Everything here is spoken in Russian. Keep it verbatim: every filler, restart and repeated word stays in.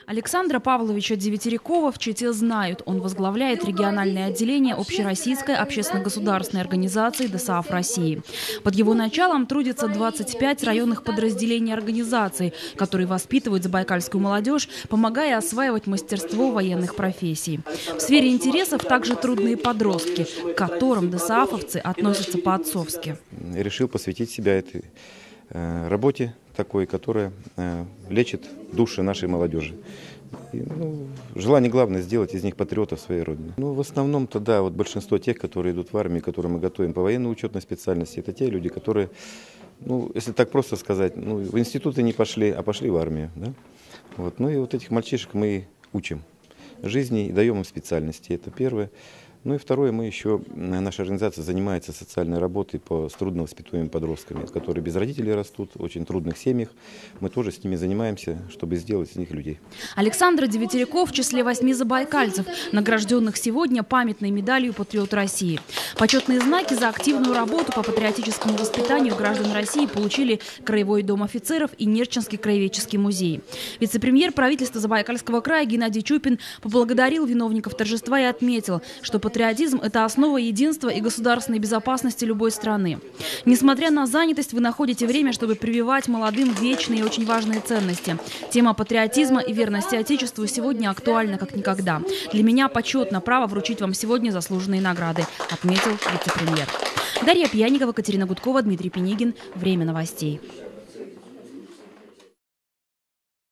Александра Павловича Девятирякова в Чите знают. Он возглавляет региональное отделение Общероссийской общественно-государственной организации ДОСААФ России. Под его началом трудится двадцать пять районных подразделений организации, которые воспитывают забайкальскую молодежь, помогая осваивать мастерство военных профессий. В сфере интересов также трудные подростки, к которым ДОСААФовцы относятся по-отцовски. Я решил посвятить себя этой работе такой, которая лечит души нашей молодежи. И, ну, желание главное сделать из них патриотов своей родины. Ну, в основном-то, да, вот большинство тех, которые идут в армию, которые мы готовим по военной учетной специальности, это те люди, которые, ну, если так просто сказать, ну, в институты не пошли, а пошли в армию. Да? Вот, ну и вот этих мальчишек мы учим жизни и даем им специальности. Это первое. Ну и второе, мы еще, наша организация занимается социальной работой по с трудновоспитуемыми подростками, которые без родителей растут, в очень трудных семьях. Мы тоже с ними занимаемся, чтобы сделать из них людей. Александр Девятиряков в числе восьми забайкальцев, награжденных сегодня памятной медалью «Патриот России». Почетные знаки за активную работу по патриотическому воспитанию граждан России получили Краевой дом офицеров и Нерчинский краеведческий музей. Вице-премьер правительства Забайкальского края Геннадий Чупин поблагодарил виновников торжества и отметил, что патриотизм – это основа единства и государственной безопасности любой страны. Несмотря на занятость, вы находите время, чтобы прививать молодым вечные и очень важные ценности. Тема патриотизма и верности Отечеству сегодня актуальна как никогда. Для меня почетно право вручить вам сегодня заслуженные награды, отметил вице-премьер. Дарья Пьяникова, Катерина Гудкова, Дмитрий Пенигин. Время новостей.